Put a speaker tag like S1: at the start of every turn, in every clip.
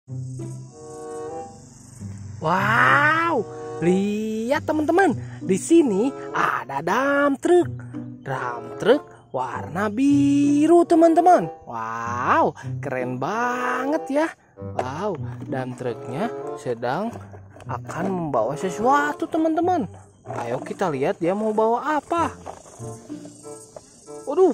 S1: Wow, lihat teman-teman, di sini ada dump truck. Dump truck warna biru teman-teman. Wow, keren banget ya. Wow, dump trucknya sedang akan membawa sesuatu teman-teman. Ayo kita lihat dia mau bawa apa. Waduh,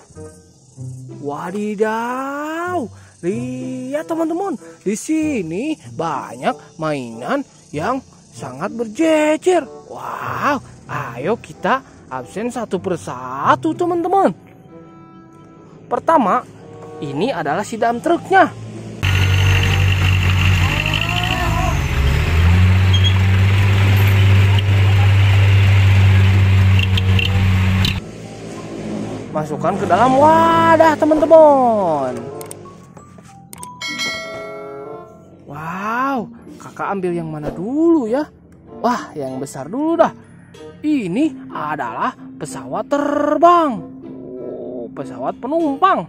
S1: wadidaw. Lihat teman-teman, di sini banyak mainan yang sangat berjejer. Wow, ayo kita absen satu persatu teman-teman. Pertama, ini adalah si dump truknya. Masukkan ke dalam wadah teman-teman. Wow, kakak ambil yang mana dulu ya? Wah, yang besar dulu dah. Ini adalah pesawat terbang. Oh, pesawat penumpang.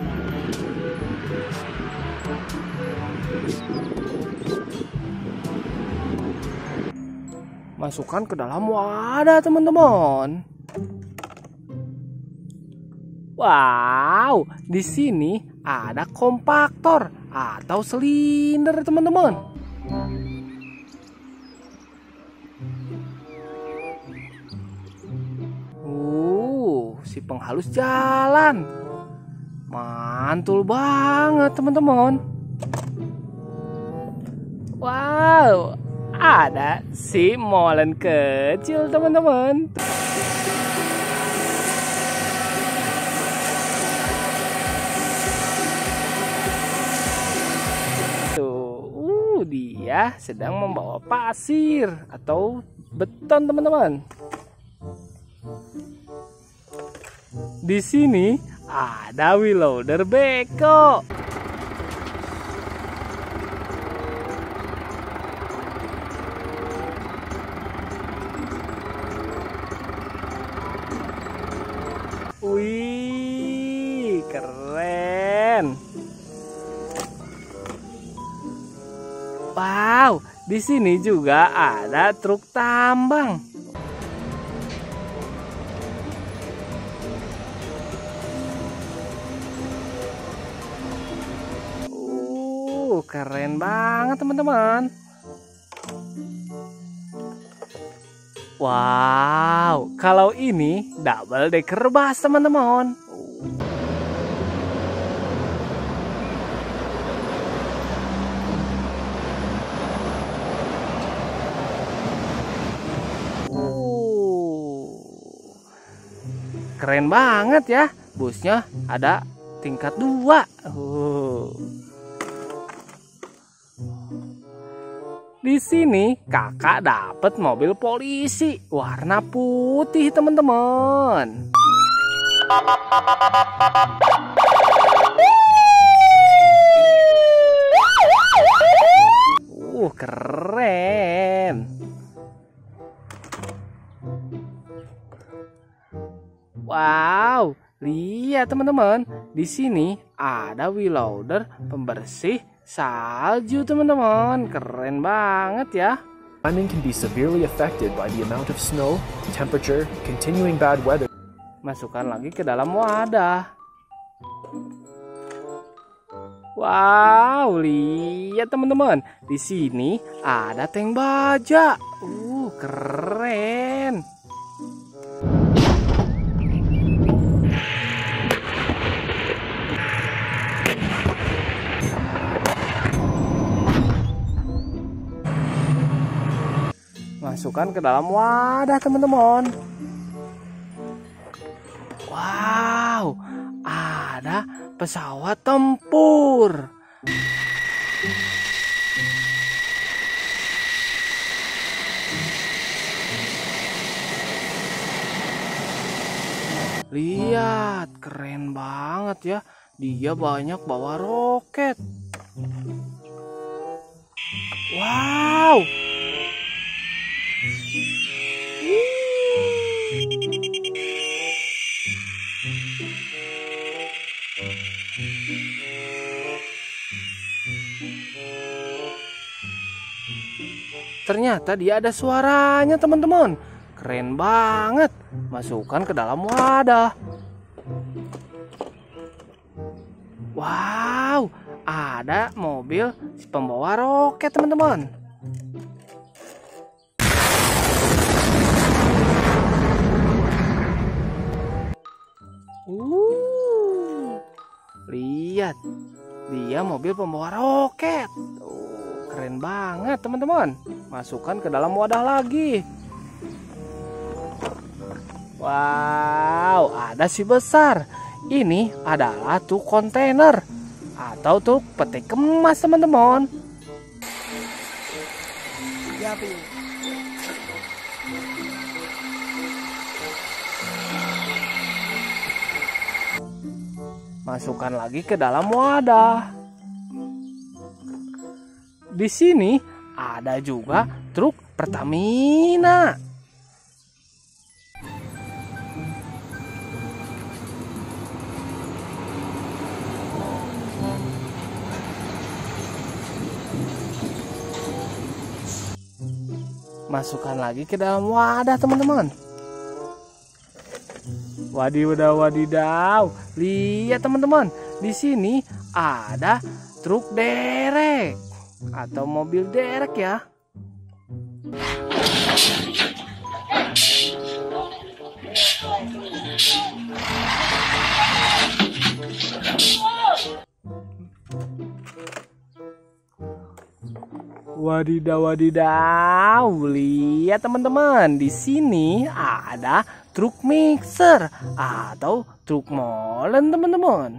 S1: Masukkan ke dalam wadah teman-teman. Wow, di sini ada kompaktor atau silinder teman-teman. Si penghalus jalan. Mantul banget teman-teman. Wow, ada si molen kecil teman-teman. Dia sedang membawa pasir atau beton teman-teman. Di sini ada wheel loader beko. Wih, keren. Wow, di sini juga ada truk tambang. Keren banget teman-teman. Wow, kalau ini double decker bus teman-teman. Keren banget ya, busnya ada tingkat 2. Di sini kakak dapat mobil polisi warna putih teman-teman. Keren. Wow, lihat teman-teman, di sini ada wheel loader pembersih salju teman-teman. Keren banget ya.
S2: Climbing can be severely affected by the amount of snow, temperature, continuing bad weather.
S1: Masukkan lagi ke dalam wadah. Wow, lihat teman-teman, di sini ada tank baja. Keren. Masukkan ke dalam wadah teman-teman. Wow, ada pesawat tempur. Lihat, keren banget ya. Dia banyak bawa roket. Wow. ternyata dia ada suaranya teman-teman. Keren banget. Masukkan ke dalam wadah. Wow, ada mobil pembawa roket teman-teman. Lihat, dia mobil pembawa roket. Keren banget teman-teman. Masukkan ke dalam wadah lagi. Wow, ada si besar. Ini adalah truk kontainer atau truk peti kemas teman-teman. Masukkan lagi ke dalam wadah. Di sini ada juga truk Pertamina. Masukkan lagi ke dalam wadah teman-teman. Wadidaw. Lihat teman-teman, di sini ada truk derek atau mobil derek ya. Wadidaw. Lihat teman-teman, di sini ada truk mixer atau truk molen teman-teman.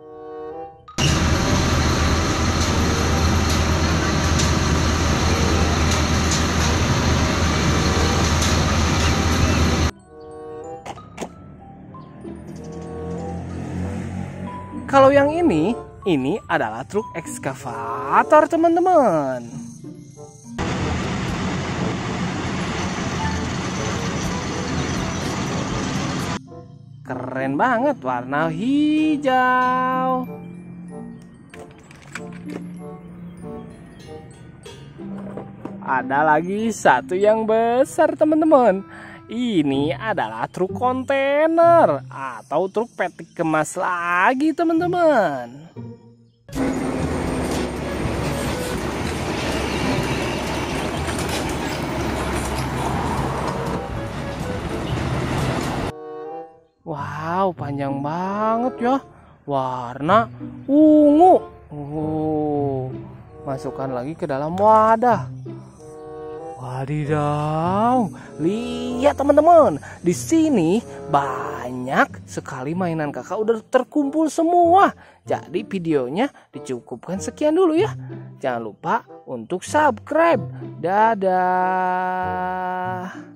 S1: Kalau yang ini adalah truk ekskavator teman-teman. Keren banget, warna hijau. Ada lagi satu yang besar teman-teman. Ini adalah truk kontainer atau truk peti kemas lagi teman-teman. Wow, panjang banget ya. Warna ungu. Masukkan lagi ke dalam wadah. Wadidaw. Lihat teman-teman, di sini banyak sekali mainan kakak udah terkumpul semua. Jadi videonya dicukupkan sekian dulu ya. Jangan lupa untuk subscribe. Dadah.